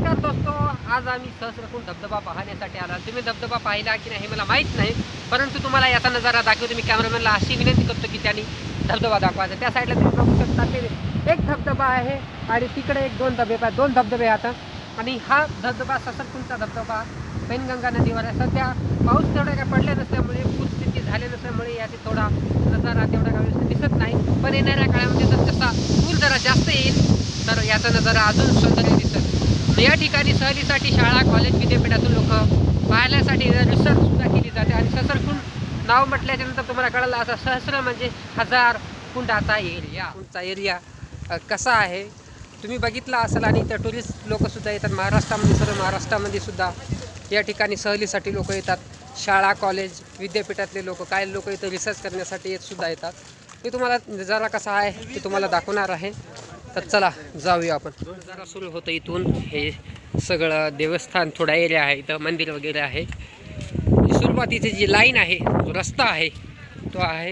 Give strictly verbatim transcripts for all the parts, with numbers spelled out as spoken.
नमस्कार दोस्तों, आज आम्ही सहस्रकुंड धबधबा पाहण्यासाठी आला. तुम्ही धबधबा पाहिला की नाही मला माहीत नाही, परंतु तुम्हाला याचा नजारा दाखवतो. मी कॅमेरामॅनला अशी विनंती करतो की त्यांनी धबधबा दाखवायचा. त्या साईडला तुम्ही बघू शकता ते एक धबधबा आहे आणि तिकडे एक दोन धबधबे दोन धबधबे आता. आणि हा धबधबा सहस्रकुंडचा धबधबा पैनगंगा नदीवर आहे. सध्या पाऊस तेवढा काय पडला नसल्यामुळे पूरस्थिती झाली नसल्यामुळे याचे थोडा नजारा तेवढा काय व्यवस्थित दिसत नाही. पण येणाऱ्या काळामध्ये जर तसा पूर जरा जास्त येईल तर याचा नजारा अजून सौंदर्य दिसत. या ठिकाणी सहलीसाठी शाळा कॉलेज विद्यापीठातून लोक पाहण्यासाठी रिसर्च सुद्धा केली जाते. आणि सहस्रकुंड नाव म्हटल्याच्या नंतर तुम्हाला कळलं असा सहस्र म्हणजे हजार, कुंडाचा एरिया. कुंडचा एरिया कसा आहे तुम्ही बघितला असाल. आणि इथं टुरिस्ट लोकसुद्धा येतात महाराष्ट्रामध्ये. सर्व महाराष्ट्रामध्ये सुद्धा या ठिकाणी सहलीसाठी लोक येतात. शाळा कॉलेज विद्यापीठातले लोक, काही लोक इथं रिसर्च करण्यासाठी येत सुद्धा येतात. मी तुम्हाला नजारा कसा आहे ते तुम्हाला दाखवणार आहे. तर चला जाऊया आपण. नजारा सुरू होतं इथून. हे सगळं देवस्थान थोडा एरिया आहे, इथं मंदिर वगैरे आहे. सुरुवातीची जी लाईन आहे, जो रस्ता आहे तो आहे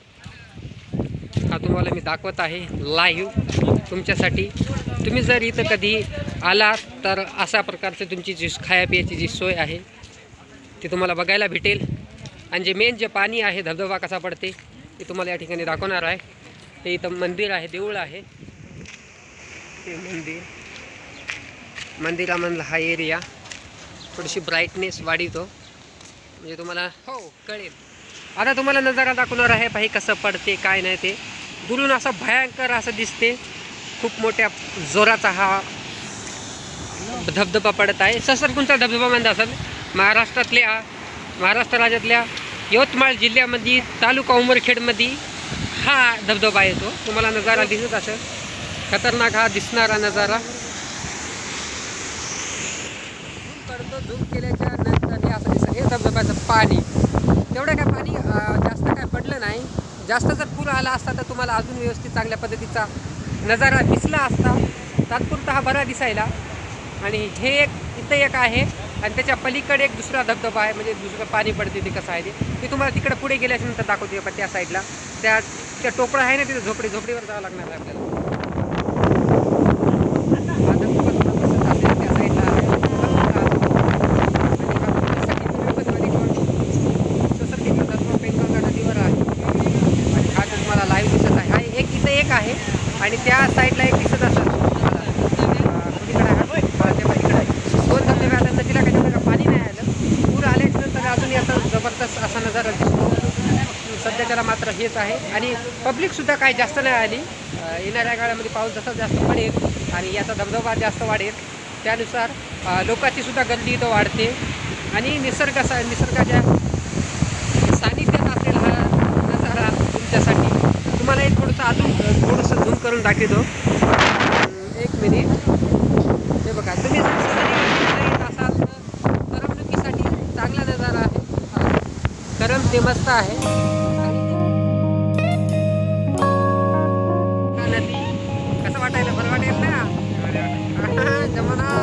हा तुम्हाला मी दाखवत आहे लाईव्ह तुमच्यासाठी. तुम्ही जर इथं कधी आलात तर अशा प्रकारचं तुमची जी खायापियाची जी सोय आहे ती तुम्हाला बघायला भेटेल. आणि जे मेन जे पाणी आहे, धबधबा कसा पडते ते तुम्हाला या ठिकाणी दाखवणार आहे. हे इथं मंदिर आहे, देऊळ आहे. हे मंदिर मंदिरामधला हा एरिया थोडीशी ब्राईटनेस वाढवतो म्हणजे तुम्हाला हो कळेल. आता तुम्हाला नजारा दाखवणार आहे. पाही कसं पडते काय नाही ते. दुरून असं भयंकर असं दिसते. खूप मोठ्या जोराचा हा धबधबा पडत आहे. सहस्रकुंडचा धबधबा म्हणत असेल महाराष्ट्रातल्या महाराष्ट्र राज्यातल्या यवतमाळ जिल्ह्यामध्ये तालुका उमरखेडमध्ये हा धबधबा येतो. तुम्हाला नजारा दिसत असेल. खतरनाक हा दिसणारा नजारा. झूम करतो. झूम केल्याच्या नंतर हे असं दिसतं. हे धबधब्याचं पाणी तेवढं काय पाणी जास्त काय पडलं नाही. जास्त जर पूर आला असता तर तुम्हाला अजून व्यवस्थित चांगल्या पद्धतीचा नजारा दिसला असता. तात्पुरता हा बरा दिसायला. आणि हे एक इथं एक आहे आणि त्याच्या पलीकडे एक दुसरा धबधबा आहे. म्हणजे दुसरं पाणी पडते ते कसं आहे ते मी तुम्हाला तिकडे पुढे गेल्याच्या नंतर दाखवते. पण त्या साईडला त्या त्या टोपळा आहे ना, तिथे झोपडी झोपडीवर जावं लागणार आहे आपल्याला. आहे आणि त्या साईडला एक दिसत असत दोन धबधबे आले तर तिला काही पाणी नाही आलं. पूर आल्याच्या नंतर अजून याचा जबरदस्त असा नजारा दिसतो. सध्या त्याला मात्र हेच आहे. आणि पब्लिकसुद्धा काही जास्त नाही आली. येणाऱ्या काळामध्ये पाऊस जसा जास्त पडेल आणि याचा धबधबा जास्त वाढेल त्यानुसार लोकांची सुद्धा गर्दी इथं वाढते. आणि निसर्ग निसर्गाच्या सानिध्यात असलेला हा नजारा तुमच्यासाठी तुम्हाला एक थोडंसं अजून थोडंसं झूम करून दाखवतो. एक मिनिट. हे बघा, तुम्ही येत असाल तर करमणुकीसाठी चांगला नजारा आहे. करम ते मस्त आहे. नदी कसं वाटायला बरं वाटेल ना. जमाना